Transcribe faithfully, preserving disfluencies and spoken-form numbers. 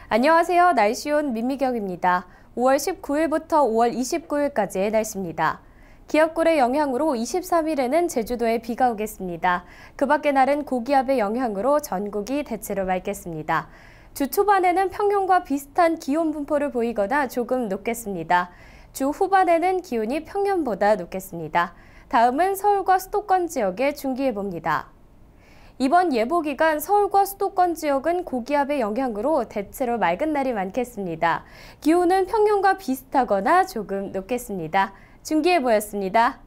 안녕하세요. 날씨온 민미경입니다. 오월 십구일부터 오월 이십구일까지의 날씨입니다. 기압골의 영향으로 이십삼일에는 제주도에 비가 오겠습니다. 그 밖의 날은 고기압의 영향으로 전국이 대체로 맑겠습니다. 주 초반에는 평년과 비슷한 기온 분포를 보이거나 조금 높겠습니다. 주 후반에는 기온이 평년보다 높겠습니다. 다음은 서울과 수도권 지역의 중기예보입니다. 이번 예보 기간 서울과 수도권 지역은 고기압의 영향으로 대체로 맑은 날이 많겠습니다. 기온은 평년과 비슷하거나 조금 높겠습니다. 중기예보였습니다.